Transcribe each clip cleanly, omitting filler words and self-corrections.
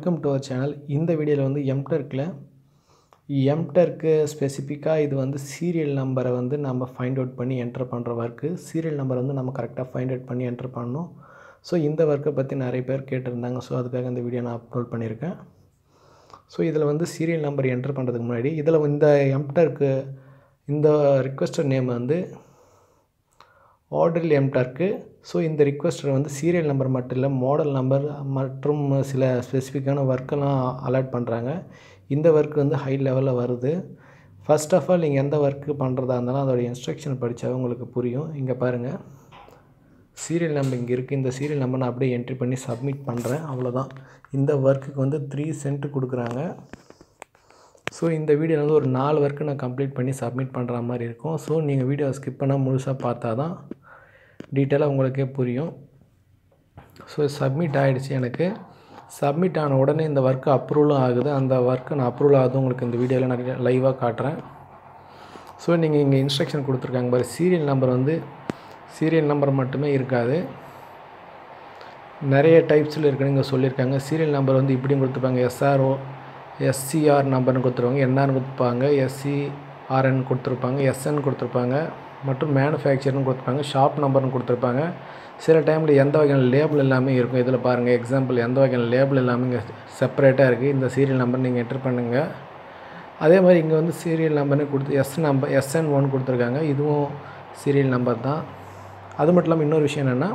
Welcome to our channel. இந்த வீடியோவில் வந்து எம்டர்க்கு ஸ்பெசிஃபிக்காக இது வந்து சீரியல் நம்பரை வந்து நம்ம ஃபைண்ட் அவுட் பண்ணி என்டர் பண்ணுற ஒர்க்கு. சீரியல் நம்பர் வந்து நம்ம கரெக்டாக ஃபைண்ட் அவுட் பண்ணி என்டர் பண்ணணும். ஸோ இந்த ஒர்க்கை பற்றி நிறைய பேர் கேட்டிருந்தாங்க. ஸோ அதுக்காக இந்த வீடியோ நான் அப்லோட் பண்ணியிருக்கேன். ஸோ இதில் வந்து சீரியல் நம்பர் என்டர் பண்ணுறதுக்கு முன்னாடி இதில் இந்த எம்டர்க்கு இந்த ரிக்வெஸ்டர் நேம் வந்து ஆர்டரில் எம்டர்க்கு. ஸோ இந்த ரிக்வெஸ்டர் வந்து சீரியல் நம்பர் மட்டும் இல்லை, மாடல் நம்பர் மற்றும் சில ஸ்பெசிஃபிக்கான ஒர்க்கெல்லாம் அலாட் பண்ணுறாங்க. இந்த ஒர்க் வந்து ஹை லெவலில் வருது. ஃபர்ஸ்ட் ஆஃப் ஆல் நீங்கள் எந்த ஒர்க்கு பண்ணுறதா இருந்தாலும் அதோடய இன்ஸ்ட்ரக்ஷன் படித்தாவே உங்களுக்கு புரியும். இங்கே பாருங்கள், சீரியல் நம்பர் இங்கே இருக்குது. இந்த சீரியல் நம்பர் நான் அப்படியே என்ட்ரி பண்ணி சப்மிட் பண்ணுறேன். அவ்வளோதான். இந்த ஒர்க்குக்கு வந்து 3 சென்ட் கொடுக்குறாங்க. ஸோ இந்த வீடியோவில் வந்து ஒரு 4 ஒர்க்கு நான் கம்ப்ளீட் பண்ணி சப்மிட் பண்ணுற மாதிரி இருக்கும். ஸோ நீங்கள் வீடியோவை ஸ்கிப் பண்ணால் முழுசாக பார்த்தா தான் டீட்டெயிலாக உங்களுக்கே புரியும். ஸோ சப்மிட் ஆகிடுச்சு. எனக்கு சப்மிட் ஆன உடனே இந்த ஒர்க்கு அப்ரூவலும் ஆகுது. அந்த ஒர்க்கு நான் அப்ரூவல் ஆகுது உங்களுக்கு இந்த வீடியோவில் நான் லைவாக காட்டுறேன். ஸோ நீங்கள் இங்கே இன்ஸ்ட்ரக்ஷன் கொடுத்துருக்காங்க பாரு. சீரியல் நம்பர் வந்து சீரியல் நம்பர் மட்டுமே இருக்காது, நிறைய டைப்ஸில் இருக்குன்னு இங்கே சொல்லியிருக்காங்க. சீரியல் நம்பர் வந்து இப்படியும் கொடுத்துருப்பாங்க. எஸ்சிஆர் நம்பர்னு கொடுத்துருவாங்க, என்ஆர்னு கொடுத்துருப்பாங்க, எஸ்சிஆர்என் கொடுத்துருப்பாங்க, எஸ்என் கொடுத்துருப்பாங்க, மற்றும் மேனுஃபேக்சர்னு கொடுத்துருப்பாங்க, ஷாப் நம்பர்னு கொடுத்துருப்பாங்க. சில டைமில் எந்த வகையான லேபிள் எல்லாமே இருக்கும். இதில் பாருங்கள், எக்ஸாம்பிள் எந்த வகையான லேபிள் எல்லாமே இங்கே செப்பரேட்டாக இருக்குது. இந்த சீரியல் நம்பர் நீங்கள் என்டர் பண்ணுங்கள். அதே மாதிரி இங்கே வந்து சீரியல் நம்பர்னு கொடுத்து SN1 கொடுத்துருக்காங்க. இதுவும் சீரியல் நம்பர் தான். அது மட்டும் இல்லாமல் இன்னொரு விஷயம் என்னென்னா,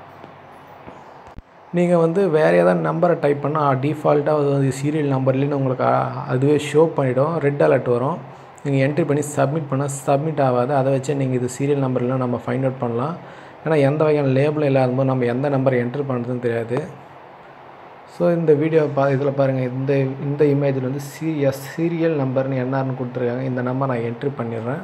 நீங்கள் வந்து வேறு ஏதாவது நம்பரை டைப் பண்ணால் டிஃபால்ட்டாக அது சீரியல் நம்பர்லேன்னு உங்களுக்கு அதுவே ஷோ பண்ணிவிடும், ரெட் அலர்ட் வரும். நீங்கள் என்ட்ரி பண்ணி சப்மிட் பண்ணால் சப்மிட் ஆகாது. அதை வச்சு நீங்கள் இது சீரியல் நம்பர்லாம் நம்ம ஃபைண்ட் அவுட் பண்ணலாம். ஏன்னா எந்த வகையான லேபிள் இல்லாதபோது நம்ம எந்த நம்பரை என்ட்ரு பண்ணுறதுன்னு தெரியாது. ஸோ இந்த வீடியோ இதில் பாருங்கள், இந்த இமேஜில் வந்து சீரியல் நம்பர்னு என்ஆர்னு கொடுத்துருக்காங்க. இந்த நம்பர் நான் என்ட்ரி பண்ணிடுறேன்.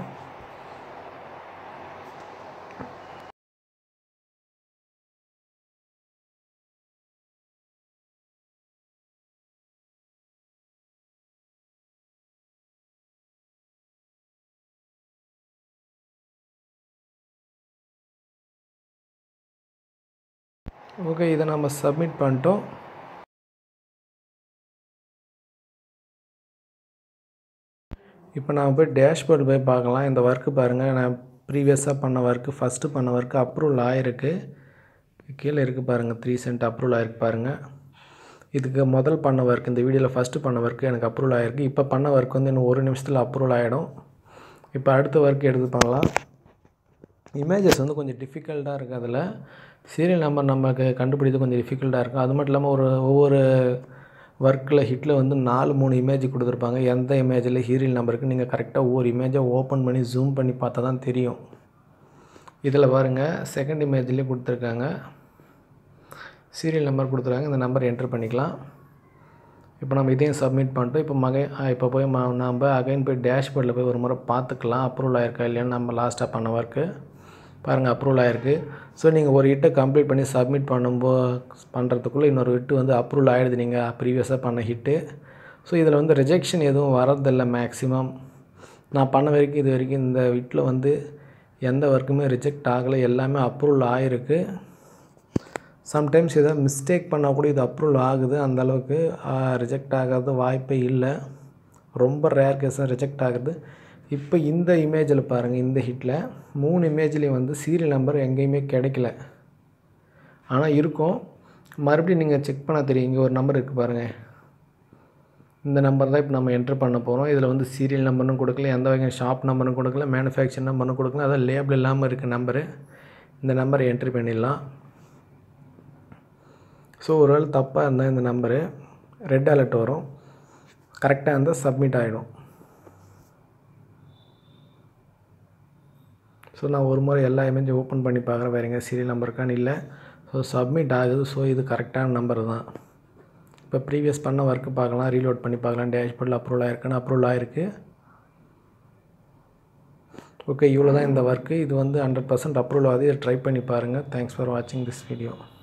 ஓகே, இதை நம்ம சப்மிட் பண்ணிட்டோம். இப்போ நான் போய் டேஷ்போர்டு போய் பார்க்கலாம். இந்த ஒர்க்கு பாருங்கள், நான் ப்ரீவியஸாக பண்ண ஒர்க்கு, ஃபஸ்ட்டு பண்ண ஒர்க்கு அப்ரூவல் ஆகிருக்கு. கீழே இருக்குது பாருங்கள், 3 சென்ட் அப்ரூவல் ஆகிருக்கு பாருங்கள். இதுக்கு முதல் பண்ண ஒர்க், இந்த வீடியோவில் ஃபஸ்ட்டு பண்ண ஒர்க்கு எனக்கு அப்ரூவல் ஆகிருக்கு. இப்போ பண்ண ஒர்க் வந்து இன்னும் 1 நிமிஷத்தில் அப்ரூவல் ஆகிடும். இப்போ அடுத்த ஒர்க் எடுத்து பண்ணலாம். இமேஜஸ் வந்து கொஞ்சம் டிஃபிகல்ட்டாக இருக்குது. அதில் சீரியல் நம்பர் நமக்கு கண்டுபிடித்து கொஞ்சம் டிஃபிகல்ட்டாக இருக்கும். அது மட்டும் இல்லாமல் ஒவ்வொரு ஒர்க்கில் ஹிட்டில் வந்து 4-3 இமேஜ் கொடுத்துருப்பாங்க. எந்த இமேஜில் சீரியல் நம்பருக்கு நீங்கள் கரெக்டாக ஒவ்வொரு இமேஜை ஓப்பன் பண்ணி ஜூம் பண்ணி பார்த்தா தான் தெரியும். இதில் பாருங்கள், செகண்ட் இமேஜ்லேயும் கொடுத்துருக்காங்க, சீரியல் நம்பர் கொடுத்துருக்காங்க. இந்த நம்பர் என்ட்ரு பண்ணிக்கலாம். இப்போ நம்ம இதையும் சப்மிட் பண்ணிட்டோம். இப்போ போய் நம்ம அகைன் போய் டேஷ்போர்டில் போய் ஒரு முறை பார்த்துக்கலாம் அப்ரூவல் ஆகிருக்கா இல்லையான்னு. நம்ம லாஸ்ட்டாக பண்ண ஒர்க்கு பாருங்கள், அப்ரூவல் ஆகிருக்கு. ஸோ நீங்கள் ஒரு ஹிட்டை கம்ப்ளீட் பண்ணி சப்மிட் பண்ணுறதுக்குள்ளே இன்னொரு ஹிட்டு வந்து அப்ரூவல் ஆகிடுது, நீங்கள் ப்ரீவியஸாக பண்ண ஹிட்டு. ஸோ இதில் வந்து ரிஜெக்ஷன் எதுவும் வரதில்லை. மேக்ஸிமம் நான் பண்ண வரைக்கும் இது வரைக்கும் இந்த ஹிட்டில் வந்து எந்த ஒர்க்குமே ரிஜெக்ட் ஆகலை, எல்லாமே அப்ரூவல் ஆகிருக்கு. சம்டைம்ஸ் எதாவது மிஸ்டேக் பண்ணால் கூட இது அப்ரூவல் ஆகுது. அந்தளவுக்கு ரிஜெக்ட் ஆகாத வாய்ப்பே இல்லை. ரொம்ப ரேர் கேஸாக ரிஜெக்ட் ஆகுது. இப்போ இந்த இமேஜில் பாருங்கள், இந்த ஹிட்டில் 3 இமேஜ்லேயும் வந்து சீரியல் நம்பர் எங்கேயுமே கிடைக்கல. ஆனால் இருக்கும். மறுபடியும் நீங்கள் செக் பண்ணால் தெரியும். இங்கே ஒரு நம்பர் இருக்குது பாருங்கள், இந்த நம்பர் தான் இப்போ நம்ம என்ட்ரு பண்ண போகிறோம். இதில் வந்து சீரியல் நம்பர்னு கொடுக்கல, எந்த வகையான ஷாப் நம்பரும் கொடுக்கல, மேனுஃபேக்சர் நம்பர்னு கொடுக்கல, அதான் லேபிள் இல்லாமல் இருக்குது நம்பரு. இந்த நம்பரை என்ட்ரி பண்ணிடலாம். ஸோ ஒருவேளை தப்பாக இருந்தால் இந்த நம்பரு ரெட் அலர்ட் வரும், கரெக்டாக இருந்தால் சப்மிட் ஆகிடும். ஸோ நான் ஒரு முறை எல்லா இமேஜும் ஓப்பன் பண்ணி பார்க்குறேன், வேறு எங்கே சீரியல் நம்பருக்கான்னு இல்லை. ஸோ சப்மிட் ஆகுது. ஸோ இது கரெக்டான நம்பர் தான். இப்போ ப்ரீவியஸ் பண்ண ஒர்க்கு பார்க்கலாம், ரீலோட் பண்ணி பார்க்கலாம். டேஷ்போர்டில் அப்ரூவல் ஆகிருக்குன்னு அப்ரூவல் ஆகிருக்கு. ஓகே, இவ்வளோ தான் இந்த ஒர்க்கு. இது வந்து 100% அப்ரூவல் ஆகுது. இதை ட்ரை பண்ணி பாருங்கள். தேங்க்ஸ் ஃபார் வாட்சிங் திஸ் வீடியோ.